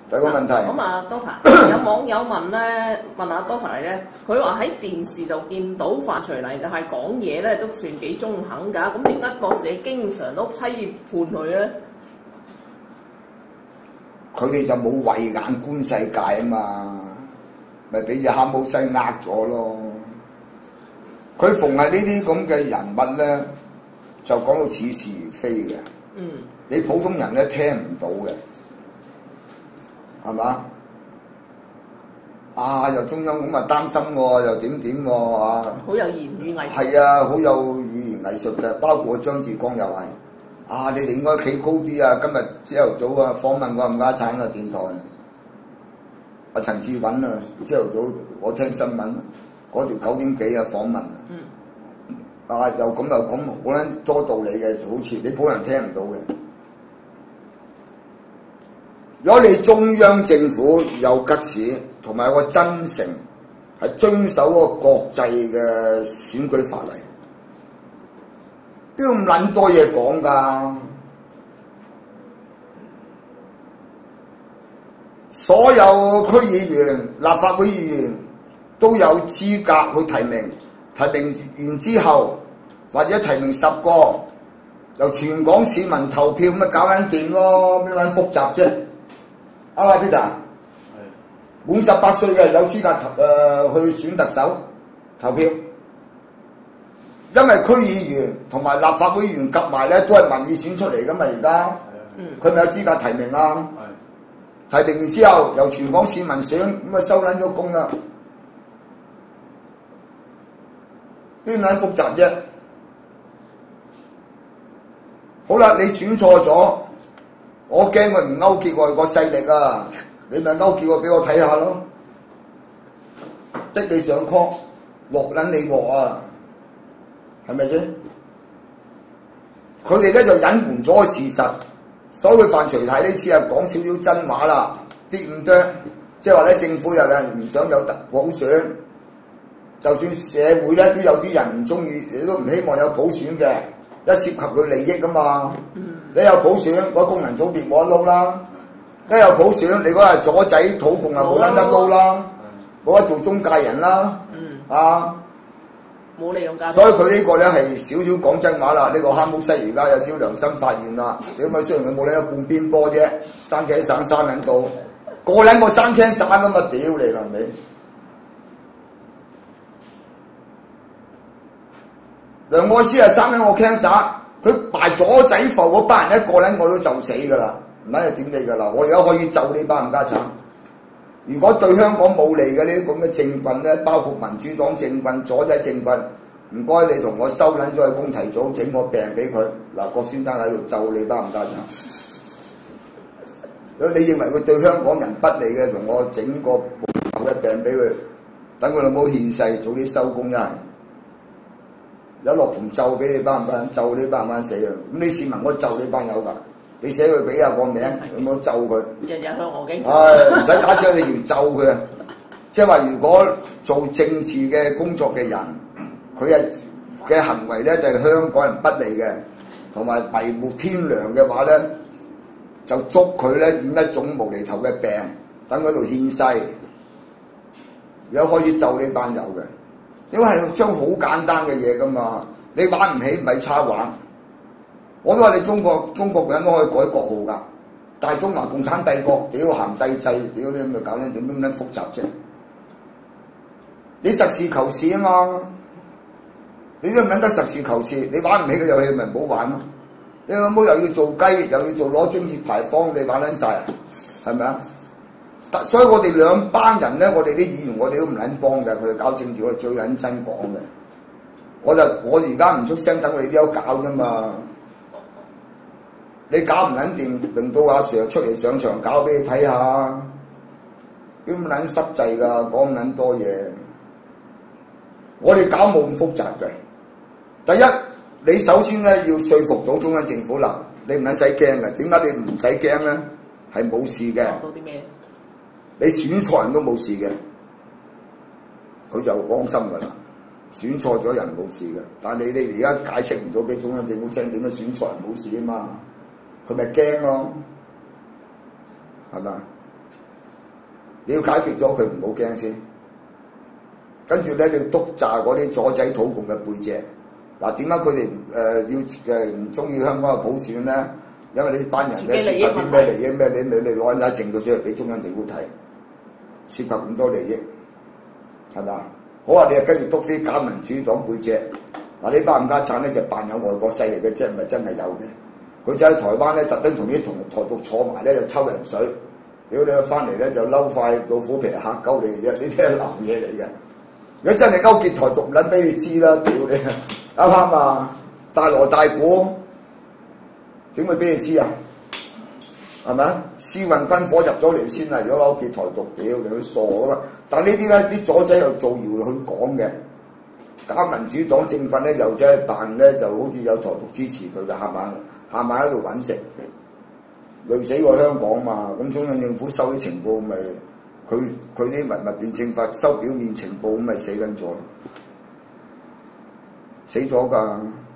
第二個問題。 咁啊，Doctor 有網友問咧，問阿 Doctor 咧，佢話喺電視度見到范徐麗係講嘢咧，都算幾中肯㗎。咁點解博士經常都批判佢咧？ 佢哋就冇慧眼觀世界啊嘛，咪俾隻黑毛西呃咗咯。佢逢係呢啲咁嘅人物咧，就講到似是而非嘅。 嗯。 你普通人咧聽唔到嘅，係嘛？啊，又中央咁啊擔心喎，又點喎啊！ 好有言語藝術。 係啊，好有語言藝術嘅，包括張志剛又係。啊，你哋應該企高啲啊！今日朝頭早啊訪問我冚家產嘅電台，阿陳志允啊，朝頭早我聽新聞，嗰條9點幾嘅訪問。 嗯。 啊，又咁，好撚多道理嘅，好似你普通人聽唔到嘅。如果你中央政府有吉士同埋有個真誠，係遵守嗰個國際嘅選舉法例，邊有咁撚多嘢講㗎？所有區議員、立法會議員都有資格去提名，提名完之後或者提名10個，由全港市民投票，咁咪搞緊掂咯，邊撚複雜啫？啊 Peter， 滿18歲嘅有資格去選特首投票，因為區議員同埋立法會議員夾埋咧都係民意選出嚟噶嘛，而家佢咪有資格提名啊？提名完之後由全港市民選，咁咪收撚咗工啦，邊撚複雜啫？好啦，你選錯咗。我驚佢唔勾結外國勢力啊！你咪勾結我俾我睇下咯，逼你上 call， 落撚你鑊啊！係咪先？佢哋咧就隱瞞咗個事實，所以佢范徐麗呢次係講少少真話啦，啲咁多，即係話咧政府有人唔想有普選，就算社會咧都有啲人唔中意，亦都唔希望有普選嘅，一涉及佢利益噶嘛。你有普選，嗰功能組別冇得撈啦；一有普選，你嗰係左仔土共啊冇撚得撈啦，冇得做中介人啦。啊， 冇利用價值。 所以佢呢個咧係少少講真話啦。呢、個黑毛西而家有少良心發現啦。小米雖然佢冇撚一半邊波啫，生 cancer 生撚到，個撚個生 cancer 咁啊！屌你啦咪！梁愛詩係生緊我 cancer。佢排左仔埠嗰班人一個撚我都就死㗎啦，唔係點你㗎啦？我而家可以就呢班冚家產。如果對香港冇利嘅呢啲咁嘅政棍咧，包括民主黨政棍、左仔政棍，唔該你同我收撚咗去公提組整個病俾佢。嗱，郭先生喺度就你班冚家產。如果你認為佢對香港人不利嘅，同我整個頭嘅病俾佢，等佢老母獻世，早啲收工啦。有落盤咒俾你班唔班，咒你班唔班死啊！咁你市民我咒你班友㗎，你寫佢俾下個名，有冇咒佢？ 日日向我警告。 唔使打死你條咒佢啊！即係話，如果做政治嘅工作嘅人，佢係嘅行為咧就係香港人不利嘅，同埋迷沒天良嘅話咧，就捉佢咧染一種無厘頭嘅病，等嗰度獻世，有可以咒你班友嘅。因為係將好簡單嘅嘢噶嘛，你玩唔起唔係差玩。我都話你中國人都可以改國號㗎，大中華共產帝國屌行帝制，屌你咁就搞呢點樣複雜啫？你實事求是啊嘛，你都唔撚得實事求是，你玩唔起嘅遊戲咪唔好玩咯。你老母又要做雞，又要做攞津貼牌坊，你玩撚晒啊？係咪啊？所以我哋兩班人咧，我哋啲議員我哋都唔撚幫嘅，佢哋搞政治我哋最撚真講嘅。我而家唔出聲，等佢哋啲友搞啫嘛。你搞唔撚掂，令到阿 Sir 出嚟上場搞俾你睇下，點撚濕滯㗎？講咁撚多嘢，我哋搞冇咁複雜嘅。第一，你首先咧要說服到中央政府啦，你唔撚使驚嘅。點解你唔使驚咧？係冇事嘅。 講到啲咩？ 你選錯人都冇事嘅，佢就安心㗎啦。選錯咗人冇事嘅，但係你而家解釋唔到俾中央政府聽點解選錯人冇事啊嘛？佢咪驚咯，係咪？ 你要解決咗佢，唔好驚先。跟住咧，你要督炸嗰啲左仔土共嘅背脊。嗱，點解佢哋唔中意香港嘅普選咧？因為呢班人咧涉及啲咩利益咩？你攞晒證據出嚟俾中央政府睇，涉及咁多利益，係咪啊？好啊，你又跟住督啲假民主黨背脊。嗱，呢班冚家產咧就扮有外國勢力嘅啫，唔係真係有嘅。佢就喺台灣咧，特登同台獨坐埋咧，就抽人水。屌你翻嚟咧就嬲塊老虎皮嚇鳩你嘅啫，呢啲係流嘢嚟嘅。如果真係勾結台獨，唔撚俾你知啦，屌你啱唔啱啊？大鑼大鼓點會俾你知啊？係咪啊？私運軍火入咗嚟先啊！如果勾結台獨，屌你都傻噶嘛！但呢啲咧啲左仔又造謠去講嘅。假民主黨政棍咧，又真係扮咧，就好似有台獨支持佢嘅，下晚喺度揾食，累死過香港嘛。咁中央政府收啲情報，咪佢啲文物辯證法收表面情報，咁咪死緊咗，死咗㗎。